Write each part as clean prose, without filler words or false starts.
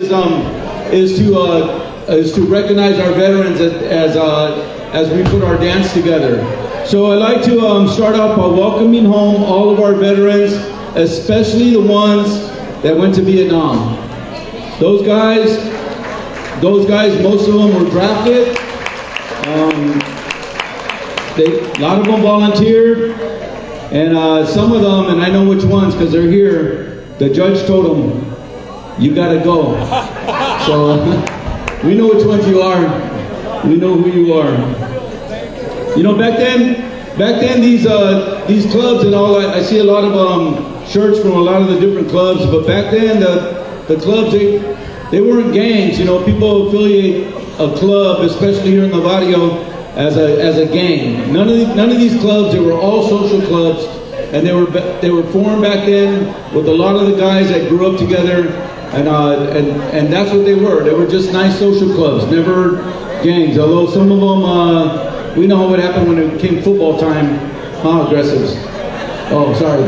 is to recognize our veterans as we put our dance together. So I'd like to start off by welcoming home all of our veterans, especially the ones that went to Vietnam. Those guys, most of them were drafted. A lot of them volunteered, and some of them, and I know which ones because they're here, the judge told them, you gotta go. So we know which ones you are. We know who you are. You know, back then these clubs and all, I see a lot of shirts from a lot of the different clubs, but back then the clubs, they weren't gangs. You know, people affiliate a club, especially here in the barrio, as a gang. None of these clubs, they were all social clubs, and they were formed back then with a lot of the guys that grew up together, and that's what they were. They were just nice social clubs, never gangs. Although some of them, we know what happened when it came football time. Aggressives. Oh, sorry.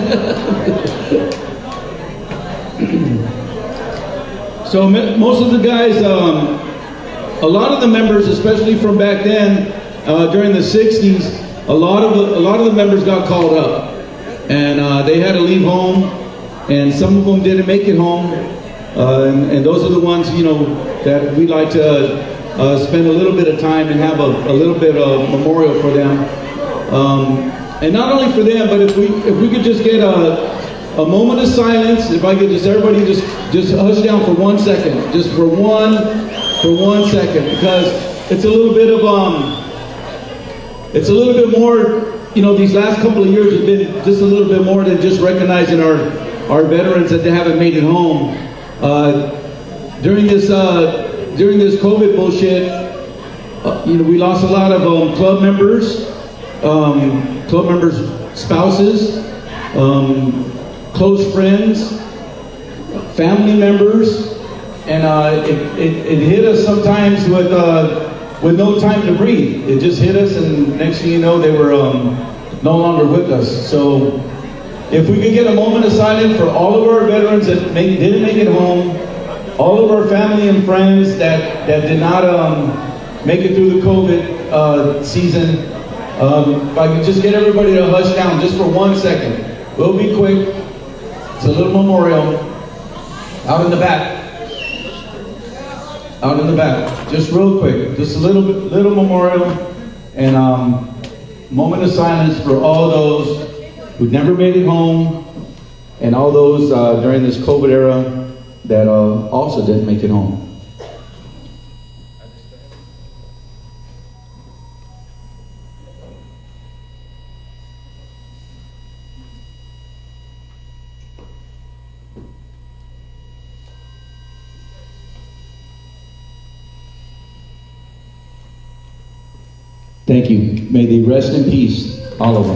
So most of the guys, a lot of the members, especially from back then, during the 60s, a lot of the members got called up, and they had to leave home, and some of them didn't make it home, and those are the ones, you know, that we like to spend a little bit of time and have a little bit of memorial for them, and not only for them, but if we could just get a moment of silence, if I could just everybody just hush down for 1 second, just for one second, because it's a little bit more, you know, these last couple of years have been just a little bit more than just recognizing our veterans that they haven't made it home. During this COVID bullshit, you know, we lost a lot of club members, spouses, close friends, family members. And it hit us sometimes with no time to breathe. It just hit us, and next thing you know, they were no longer with us. So if we could get a moment of silence for all of our veterans that didn't make it home, all of our family and friends that did not make it through the COVID season, if I could just get everybody to hush down just for 1 second. We'll be quick. It's a little memorial out in the back. Out in the back, just real quick, just a little memorial, and moment of silence for all those who never made it home, and all those during this COVID era that also didn't make it home. Thank you. May they rest in peace, all of them.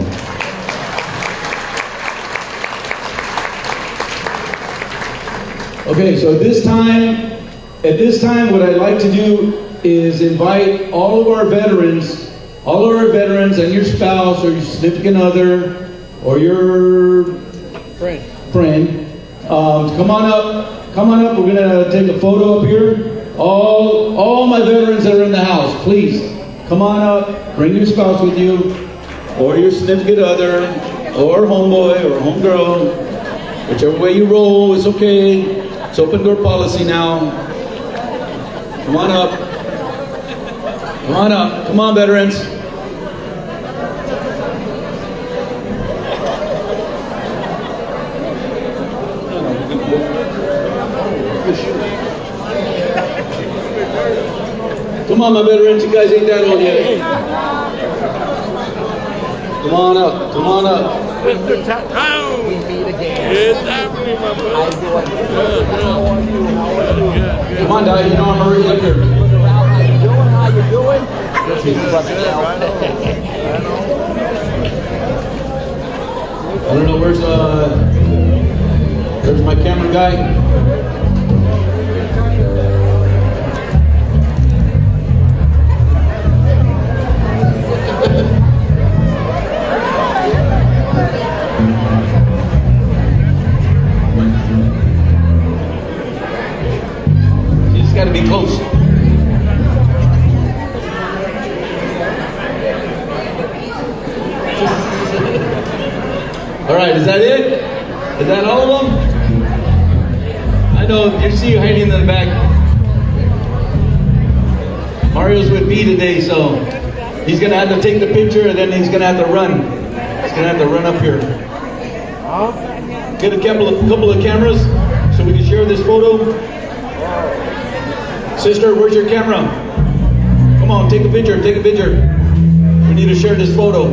Okay, so at this time, what I'd like to do is invite all of our veterans and your spouse or your significant other or your friend, come on up. We're gonna take a photo up here. All my veterans that are in the house, please. Come on up, bring your spouse with you, or your significant other, or homeboy, or homegirl. Whichever way you roll, it's okay. It's open door policy now. Come on up. Come on up. Come on, veterans. Come on, my veterans, you guys ain't that old yet. Come on up, come on up. Mr. Town! We meet again. It's happening, my brother. How are you? Good. Come on, Dad, you know I'm already up here. How you doing? How you doing? Good to see you, brother. I don't know, where's my camera guy? got to be close. All right, is that it? Is that all of them? I know, you see you hiding in the back. Mario's with me today, so he's gonna have to take the picture and then he's gonna have to run. He's gonna have to run up here. Get a couple of cameras so we can share this photo. Sister, where's your camera? Come on, take a picture, take a picture. We need to share this photo.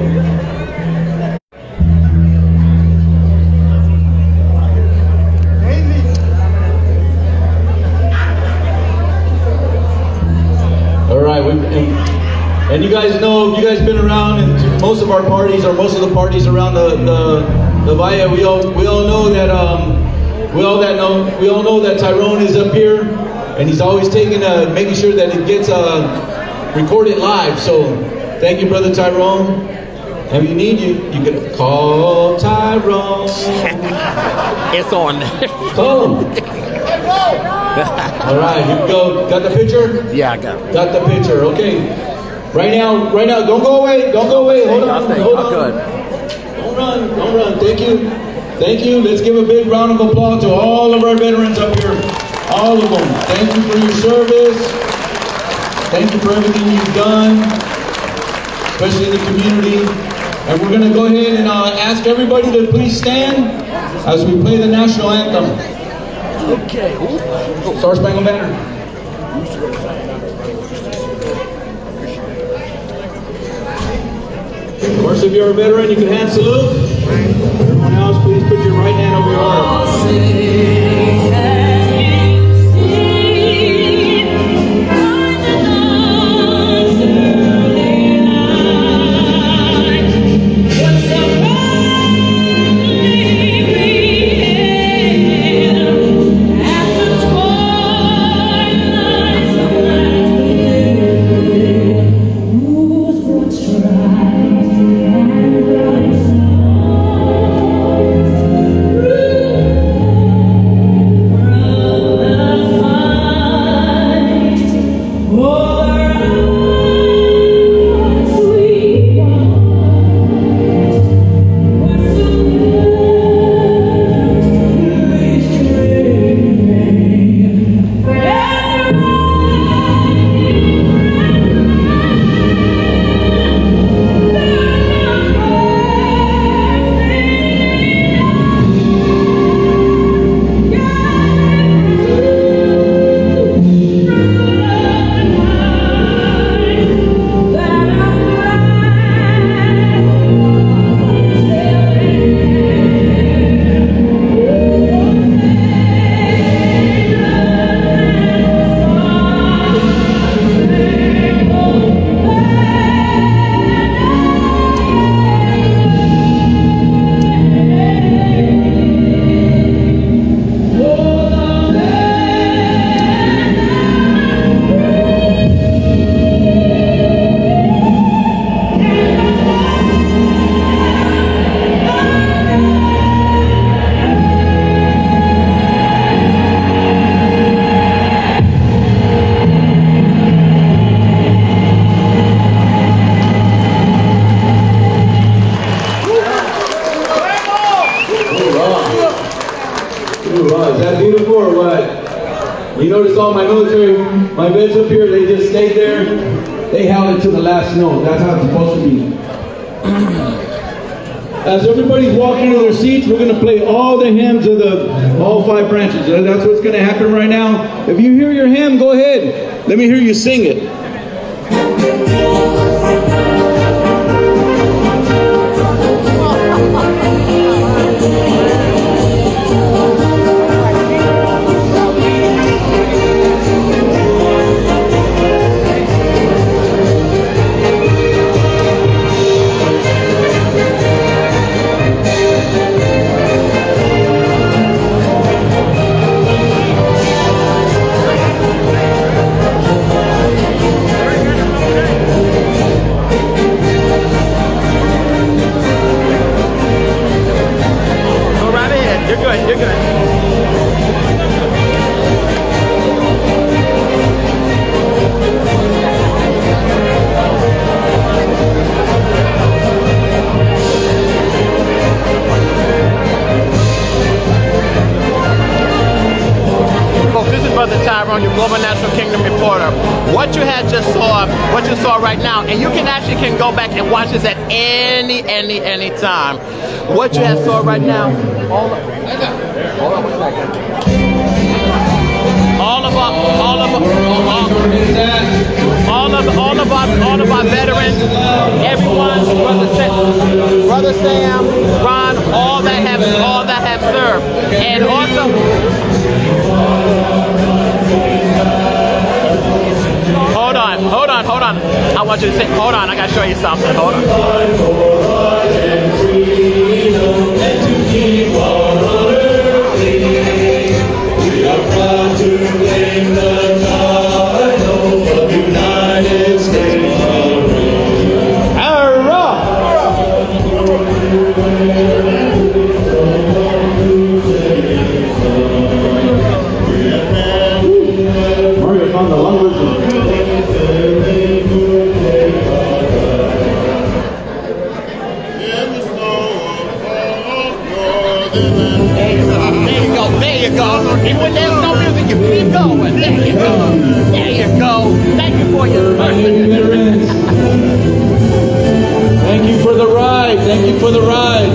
And you guys know, you guys been around in most of our parties, or most of the parties around the Valle. We all know that we all know that Tyrone is up here, and he's always making sure that it gets recorded live. So thank you, Brother Tyrone. And if you need you can call Tyrone. It's on. Call him. All right, here we go. Got the picture? Yeah, I got it. Got the picture. Okay. Right now, don't go away. Don't go away. Hold on. Hold on. Good. Don't run. Don't run. Thank you. Thank you. Let's give a big round of applause to all of our veterans up here. All of them. Thank you for your service. Thank you for everything you've done, especially in the community. And we're going to go ahead and ask everybody to please stand as we play the National Anthem. Okay. Star Spangled Banner. Of course, if you're a veteran, you can hand salute. Everyone else, please put your right hand over your heart. Is that beautiful or what? You notice all my vets up here, they just stayed there. They held it to the last note. That's how it's supposed to be. As everybody's walking to their seats, we're going to play all the hymns of all 5 branches. That's what's going to happen right now. If you hear your hymn, go ahead. Let me hear you sing it. Brother Tyrone, your Global National Kingdom reporter. What you had just saw, what you saw right now, and you can actually go back and watch this at any time. What you had saw right now, hold on 1 second. All of our veterans, everyone, Brother Sam, Ron, all that have served, and also. Hold on. I want you to say, hold on, I gotta show you something. Hold on. We are proud to claim the title of United States of Mario found the long version. There you go. And when there's no music, you keep going. There you go. Thank you for your service. Thank you for the ride. Thank you for the ride.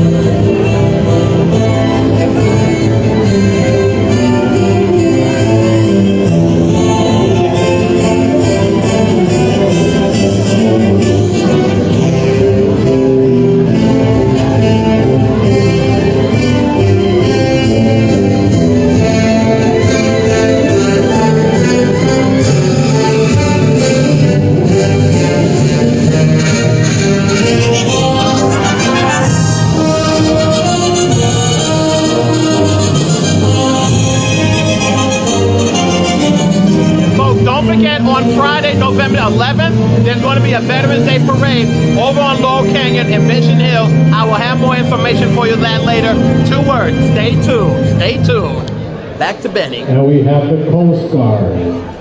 On Friday, November 11th, there's going to be a Veterans Day Parade over on Laurel Canyon in Mission Hills. I will have more information for you that later. 2 words, stay tuned, stay tuned. Back to Benny. And we have the Coast Guard.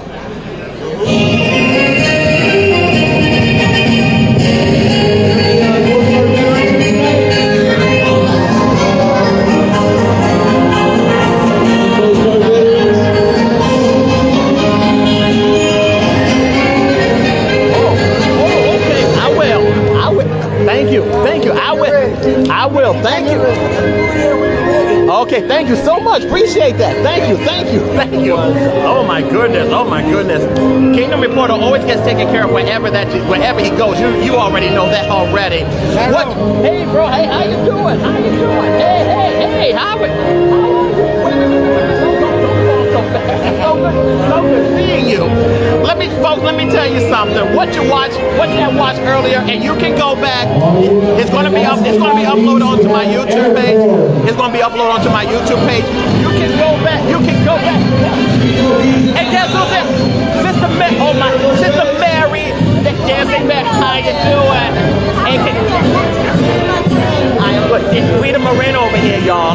Thank you. Okay, thank you so much. Appreciate that. Thank you. Oh my goodness. Kingdom Reporter always gets taken care of wherever he goes. You already know that already. What? Hey, bro. Hey, how you doing? Hey, how are you? So good seeing you. Let me tell you something. What you watched earlier, and you can go back. It's going to be uploaded onto my YouTube page. You can go back. And guess who's it? Sister Mary, dancing back. How you doing? I am good. It's Rita Moreno over here, y'all.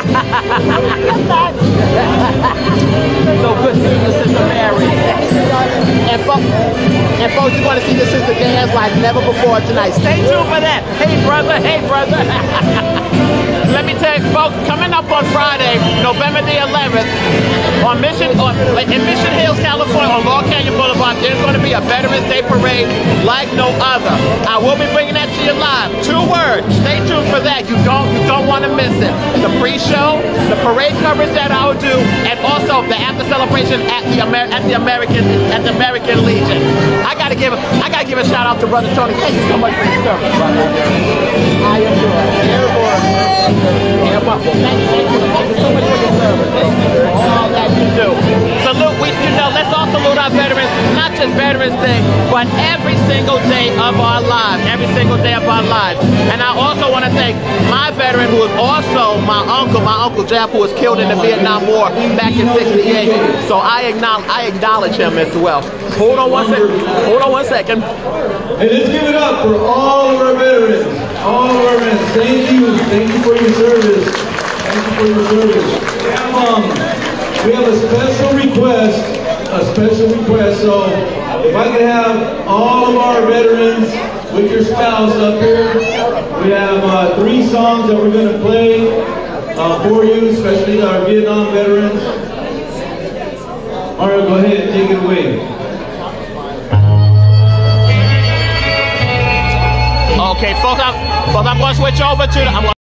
So good seeing you, Sister Mary. And folks, you're going to see your sister dance like never before tonight. Stay tuned for that. Hey, brother. Let me tell you, folks, coming up on Friday, November the 11th, in Mission Hills, California, on Laurel Canyon Boulevard, there's going to be a Veterans Day Parade like no other. I will be bringing that to you live. 2 words. Stay tuned for that. You don't want to miss it. The pre-show, the parade coverage that I will do, and also the after celebration at the American Legion. I gotta give a shout out to Brother Tony. Thank you so much for your service, brother. I am doing Thank you so much for your service. All that you do. Let's all salute our veterans, not just Veterans Day, but every single day of our lives. And I also want to thank my veteran, who is also my Uncle Jeff, who was killed in the Vietnam War back in '68. So I acknowledge him as well. Hold on one second. Hey, let's give it up for all of our veterans. Thank you for your service. We have a special request. So if I could have all of our veterans with your spouse up here, we have 3 songs that we're going to play for you, especially our Vietnam veterans. All right, go ahead, take it away. Okay, folks, I'm going to switch over to